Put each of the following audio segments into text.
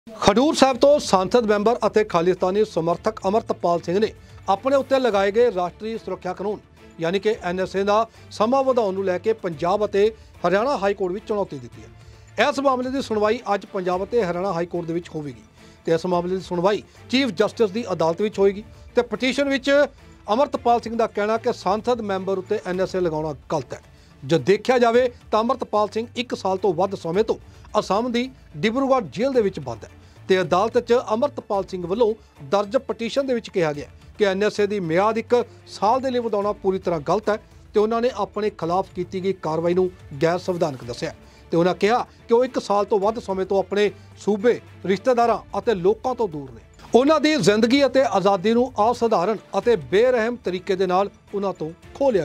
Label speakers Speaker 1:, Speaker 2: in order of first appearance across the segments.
Speaker 1: खडूर साहब तो सांसद मैंबर और खालिस्तानी समर्थक अमृतपाल सिंह ने अपने उत्ते लगाए गए राष्ट्रीय सुरक्षा कानून यानी कि NSA का समा वधाउण नूं लैके पंजाब और हरियाणा हाईकोर्ट में चुनौती दी है। इस मामले की सुनवाई अज पंजाब और हरियाणा हाईकोर्ट में होगी तो इस मामले की सुनवाई चीफ जस्टिस की अदालत में होगी। तो पटीशन में अमृतपाल सिंह का कहना कि सांसद मैंबर उत्ते NSA लगाना गलत है। जो देखा जाए तो अमृतपाल सिंह 1 साल तो वध समय तो असम की डिब्रूगढ़ जेल के बंद है। तो अदालत च अमृतपाल सिंह वालों दर्ज पटीशन के कहा गया कि NSA की मियाद 1 साल के लिए ਵਧਾਉਣਾ पूरी तरह गलत है। तो उन्होंने अपने खिलाफ की गई कार्रवाई को गैर संविधानक दस्या। तो उन्होंने कहा कि वह 1 साल तो वध समय तो अपने सूबे रिश्तेदारों और लोगों तो दूर ने। उन्होंने जिंदगी और आज़ादी को असाधारण और बेरहम तरीके दे नाल उन्हां तो खो लिया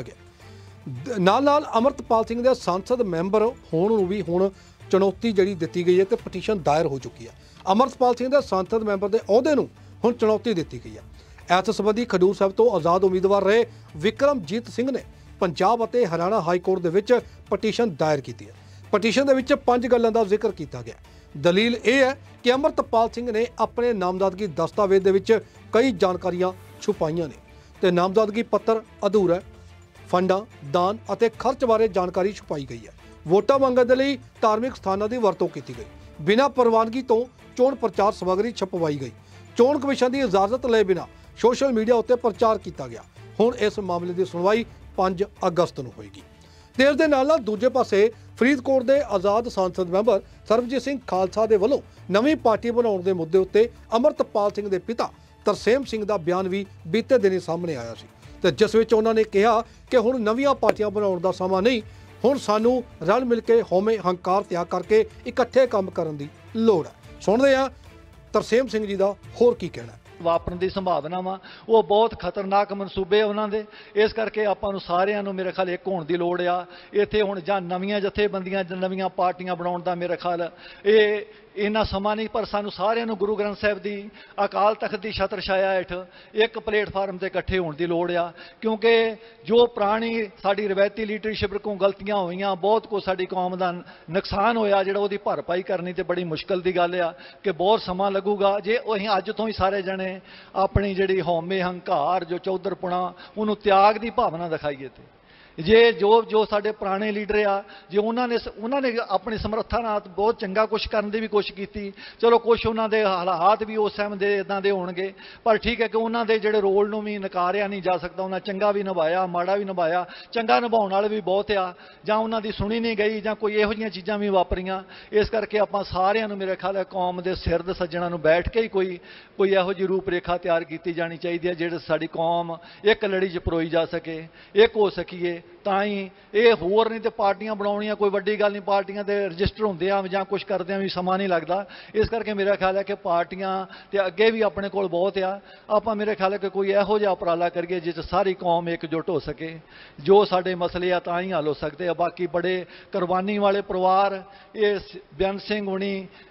Speaker 1: गया। नाल अमृतपाल सिंह के सांसद मैंबर होने भी हुण चुनौती जी दी गई है तो पटीशन दायर हो चुकी है। अमृतपाल सिंह के सांसद मैंबर के अहुदे नूं हुण चुनौती दी गई है। इस संबंधी खडूर साहब तो आज़ाद उम्मीदवार रहे विक्रमजीत सिंह ने पंजाब और हरियाणा हाईकोर्ट के विच पटीशन दायर की है। पटीशन के 5 गल्लां दा जिक्र किया गया। दलील यह है कि अमृतपाल सिंह ने अपने नामजदगी दस्तावेज दे विच कई जानकारियां छुपाइयां ने ते नामजदगी पत्र अधूरा फंडां दान और खर्च बारे जानकारी छुपाई गई है। वोटां मंगण दे लई धार्मिक स्थानां की वरतों की गई। बिना प्रवानगी तो चोण प्रचार समग्री छपवाई गई। चोण कमिशन की इजाजत ले बिना सोशल मीडिया उत्ते प्रचार किया गया। हुण इस मामले की सुनवाई 5 अगस्त को होएगी। देश के नाल दूजे पासे फरीदकोट के आज़ाद सांसद मैंबर सरबजीत सिंह खालसा के वलों नवी पार्टी बनाने के मुद्दे उत्ते अमृतपाल सिंह के पिता तरसेम सिंह का बयान भी बीते दिनी सामने आया सी ते जिस विच उन्होंने कहा कि हुण नवीं पार्टियां बनाने का समा नहीं, हुण सानू रल मिल के हौमे हंकार त्याग करके इकट्ठे काम करने की लोड़ है। सुनते हैं तरसेम सिंह जी का होर की कहना है।
Speaker 2: वापरन की संभावना वा वो बहुत खतरनाक मनसूबे उन्होंने इस करके आपां सारिਆਂ ਨੂੰ मेरे ख्याल एक होने की लोड़ आ। इत्थे हुण जां नवीं जथेबंदियां नवीं पार्टियां बनाउण दा मेरे ख्याल ये इन्ना समा नहीं, पर सानू सारिਆਂ ਨੂੰ गुरु ग्रंथ साहिब की अकाल तख्त की छत्र छाया हेठ एक प्लेटफार्म से इकट्ठे होने की लोड़ आ। क्योंकि जो पुरानी साडी रवायती लीडरशिप को गलतियां होईयां, बहुत कुछ साडी कौम का नुकसान होया, जिहड़ा उहदी भरपाई करनी तो बड़ी मुश्किल की गल आ कि बहुत समा लगूगा। जे असीं अज तो ही सारे जने अपनी जिहड़ी हौमे हंकार जो चौधरपुणा उन्होंने त्याग की भावना दिखाईए तो जे जो साडे पुराने लीडर आ जे उन्होंने अपनी समर्था नाल बहुत चंगा कुछ करने की भी कोशिश की। चलो कुछ उन्होंने हालात भी उस टाइम के इदां दे होणगे, पर ठीक है कि उन्होंने जिहड़े रोल नूं भी नकारिया नहीं जा सकता। उन्हें चंगा भी निभाया, माड़ा भी निभाया। चंगा निभाउण वाले भी बहुत आ, जां उन्हां दी सुनी नहीं गई, जां कोई इहो जिहियां चीज़ां भी वापरियां। इस करके आपां सारिਆਂ ਨੂੰ मेरे ख्याल है कौम के सिर दे सज्जणां नूं बैठ के ही कोई इहो जी रूपरेखा तैयार की जानी चाहिए जिहड़े साडी कौम एक लड़ी च परोई जा सके, एक हो सकीए। ਤਾਂ ਹੀ ਇਹ ਹੋਰ नहीं तो पार्टियां बनाउणियां कोई वड्डी गल नहीं, पार्टियां दे रजिस्टर होंदे आ जां कुछ करदे आ भी समा नहीं लगता। इस करके मेरा ख्याल है कि पार्टियां ते अगे भी अपने कोल बहुत आ। आपां मेरे ख्याल है कि कोई इहो जिहा उपराला करिए जिस सारी कौम एकजुट हो सके, जो साडे मसले आ तां ही हल हो सकते आ। बाकी बड़े कुर्बानी वाले परिवार ये बेअंत सिंह होनी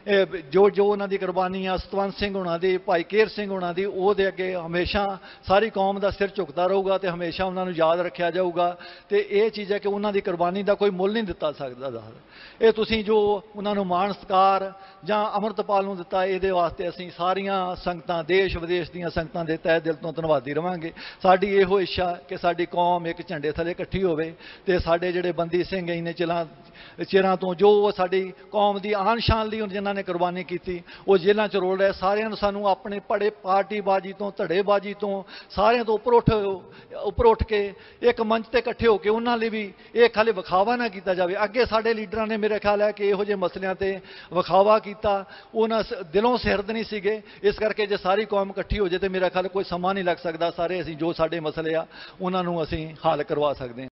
Speaker 2: जो उन्हां दी कुर्बानी आ, सतवंत सिंह होना दी, भाई केर सिंह होना दी, ਉਹਦੇ अगे हमेशा सारी कौम का सिर झुकता रहूगा तो हमेशा उन्होंने याद रखा जाऊगा। तो ये चीज़ है कि उन्होंने कुर्बानी का कोई मुल नहीं दिता सकता। ये तुसीं जो उन्होंने मान सत्कार जां अमृतपाल नूं दिता, ये वास्ते असीं सारियां संगतां देश विदेश दीयां संगतां दे तहे दिल तो धन्नवादी रहांगे। साडी इहो इच्छा कि साडी कौम एक झंडे थले इकट्ठी होवे ते साडे जिहड़े बंदी सिंह इन्ने चिरां तो जो साडी कौम की आन शान लई जिन्हां ने कुर्बानी की वो जेलों च रोल रहे। सारिਆਂ ਨੂੰ सानू अपने पड़े पार्टीबाजी तो धड़ेबाजी तो सारिਆਂ तो उपर उठ के एक मंच ते इकट्ठे होकर उन्होंने लिए भी ये खाली विखावा ना किया जाए। अगे साडे लीडरां ने मेरे ख्याल है कि इहो जिहे मसलियां ते विखावा किया, उन्होंने दिलों सिरद नहीं सीगे। इस करके जे सारी कौम इकट्ठी हो जाए तो मेरा ख्याल कोई समा नहीं लग सकता। सारे असीं जो साडे मसले आ उन्होंने असीं हल करवा सकते हैं।